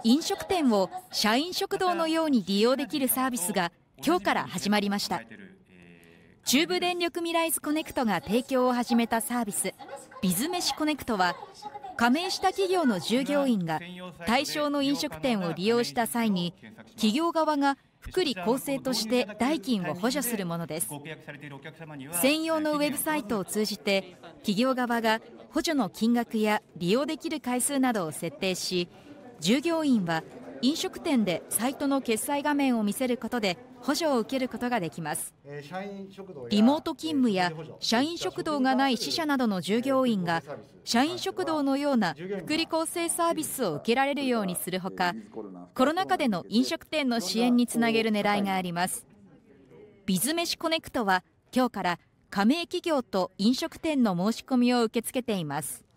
飲食店を社員食堂のように利用できるサービスが今日から始まりました。中部電力ミライズコネクトが提供を始めたサービス、ビズメシコネクトは、加盟した企業の従業員が対象の飲食店を利用した際に、企業側が福利厚生として代金を補助するものです。専用のウェブサイトを通じて、企業側が補助の金額や利用できる回数などを設定し、従業員は飲食店でサイトの決済画面を見せることで補助を受けることができます。リモート勤務や社員食堂がない支社などの従業員が社員食堂のような福利厚生サービスを受けられるようにするほか、コロナ禍での飲食店の支援につなげる狙いがあります。ビズメシコネクトは今日から加盟企業と飲食店の申し込みを受け付けています。